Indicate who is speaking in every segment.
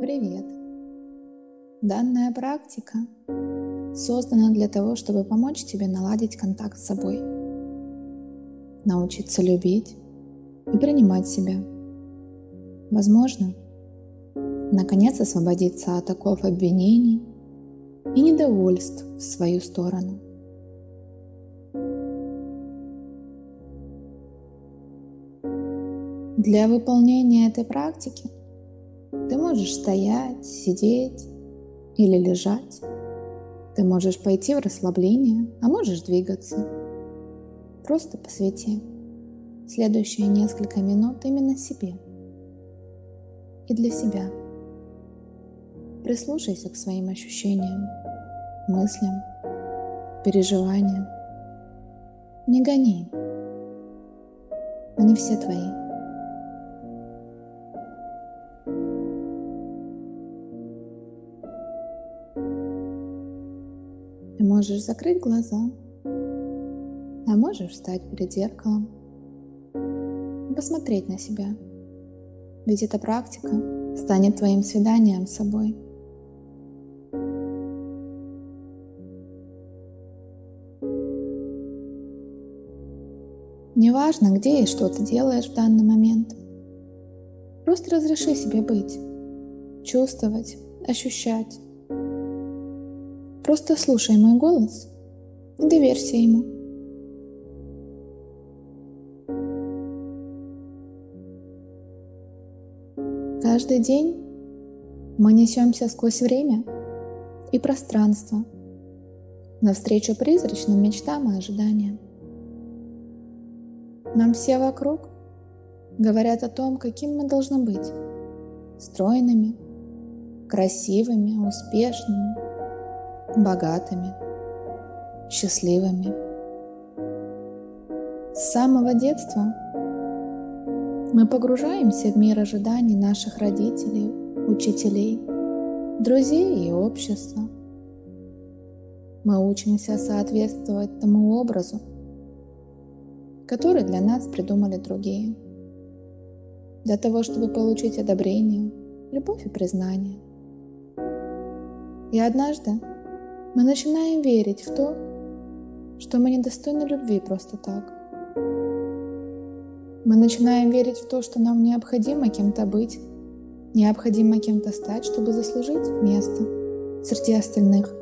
Speaker 1: Привет! Данная практика создана для того, чтобы помочь тебе наладить контакт с собой, научиться любить и принимать себя. Возможно, наконец освободиться от оков обвинений и недовольств в свою сторону. Для выполнения этой практики ты можешь стоять, сидеть или лежать. Ты можешь пойти в расслабление, а можешь двигаться. Просто посвяти следующие несколько минут именно себе и для себя. Прислушайся к своим ощущениям, мыслям, переживаниям. Не гони, они все твои. Ты можешь закрыть глаза, а можешь встать перед зеркалом и посмотреть на себя. Ведь эта практика станет твоим свиданием с собой. Неважно, где и что ты делаешь в данный момент. Просто разреши себе быть, чувствовать, ощущать. Просто слушай мой голос и доверься ему. Каждый день мы несемся сквозь время и пространство навстречу призрачным мечтам и ожиданиям. Нам все вокруг говорят о том, каким мы должны быть: стройными, красивыми, успешными, богатыми, счастливыми. С самого детства мы погружаемся в мир ожиданий наших родителей, учителей, друзей и общества. Мы учимся соответствовать тому образу, который для нас придумали другие, для того, чтобы получить одобрение, любовь и признание. И однажды мы начинаем верить в то, что мы недостойны любви просто так. Мы начинаем верить в то, что нам необходимо кем-то быть, необходимо кем-то стать, чтобы заслужить место среди остальных.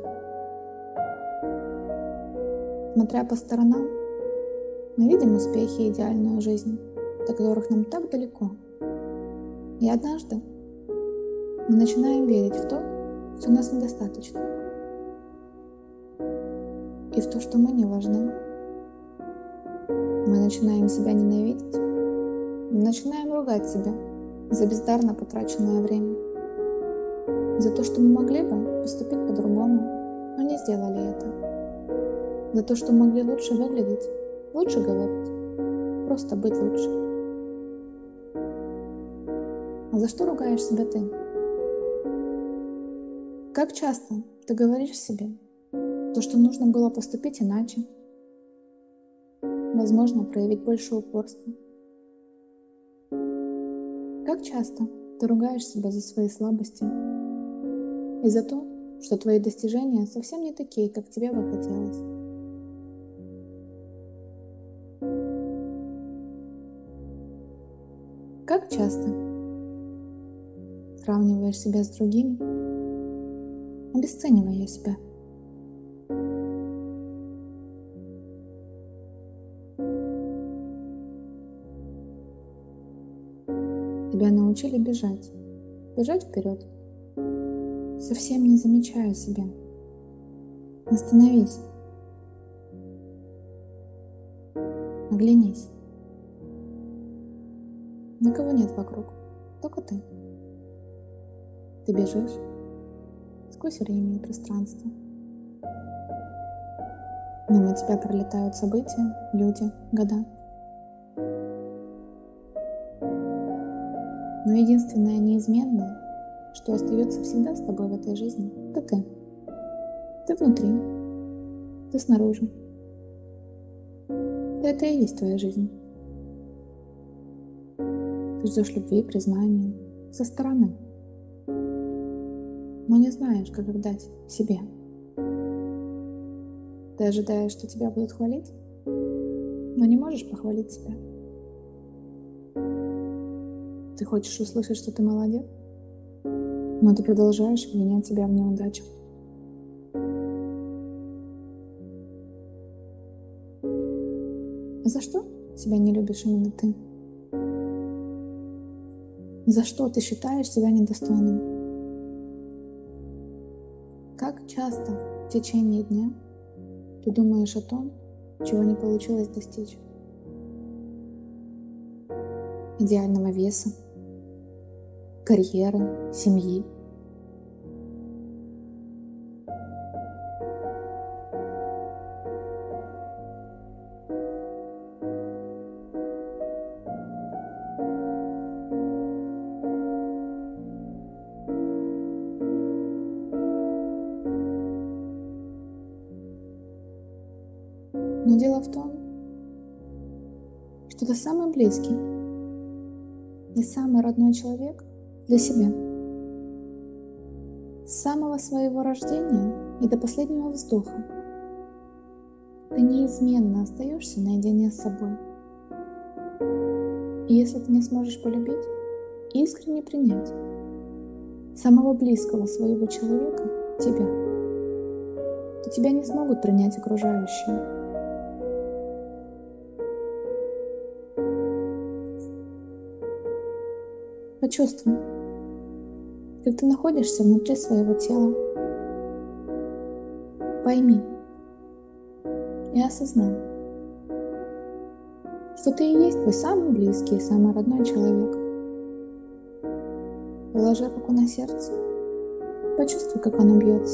Speaker 1: Смотря по сторонам, мы видим успехи и идеальную жизнь, до которых нам так далеко. И однажды мы начинаем верить в то, что нас недостаточно, и в то, что мы не важны. Мы начинаем себя ненавидеть, начинаем ругать себя за бездарно потраченное время, за то, что мы могли бы поступить по-другому, но не сделали это, за то, что могли лучше выглядеть, лучше говорить, просто быть лучше. А за что ругаешь себя ты? Как часто ты говоришь себе то, что нужно было поступить иначе, возможно, проявить больше упорства? Как часто ты ругаешь себя за свои слабости и за то, что твои достижения совсем не такие, как тебе бы хотелось? Как часто сравниваешь себя с другими, обесценивая себя? Тебя научили бежать, бежать вперед, совсем не замечая себя. Остановись, оглянись. Никого нет вокруг, только ты. Ты бежишь сквозь время и пространство. Мимо тебя пролетают события, люди, года. Но единственное неизменное, что остается всегда с тобой в этой жизни, это ты. Ты внутри, ты снаружи. Это и есть твоя жизнь. Ты ждешь любви, признания со стороны. но не знаешь, как их дать себе. Ты ожидаешь, что тебя будут хвалить, но не можешь похвалить себя. Ты хочешь услышать, что ты молодец, но ты продолжаешь обвинять себя в неудачах. За что себя не любишь именно ты? За что ты считаешь себя недостойным? Как часто в течение дня ты думаешь о том, чего не получилось достичь? Идеального веса, карьеры, семьи. Но дело в том, что ты самый близкий и самый родной человек для себя. С самого своего рождения и до последнего вздоха ты неизменно остаешься наедине с собой. И если ты не сможешь полюбить, искренне принять самого близкого своего человека, тебя, то тебя не смогут принять окружающие. Почувствуй, как ты находишься внутри своего тела. Пойми и осознай, что ты и есть твой самый близкий и самый родной человек. Положи руку на сердце, почувствуй, как оно бьется.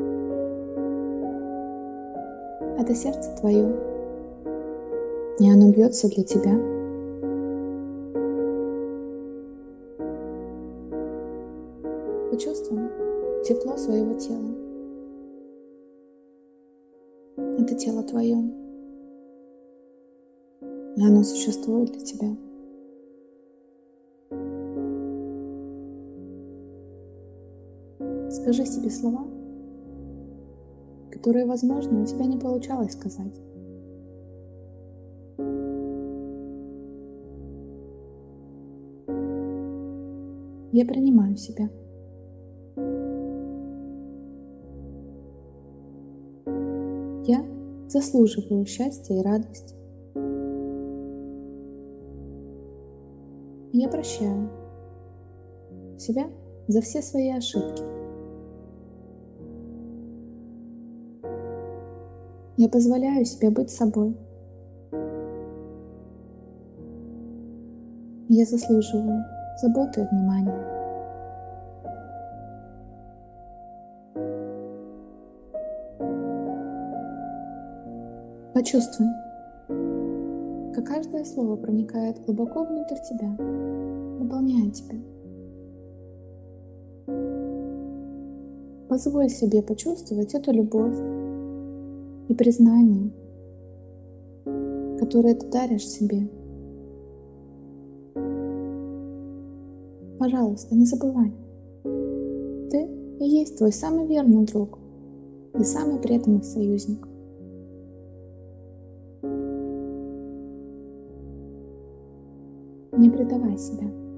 Speaker 1: Это сердце твое, и оно бьется для тебя. Почувствуй тепло своего тела. Это тело твое, и оно существует для тебя. Скажи себе слова, которые, возможно, у тебя не получалось сказать. Я принимаю себя. Я заслуживаю счастья и радости. Я прощаю себя за все свои ошибки. Я позволяю себе быть собой. Я заслуживаю заботы и внимания. Почувствуй, как каждое слово проникает глубоко внутрь тебя, наполняя тебя. Позволь себе почувствовать эту любовь и признание, которое ты даришь себе. Пожалуйста, не забывай, ты и есть твой самый верный друг и самый преданный союзник. Не предавай себя.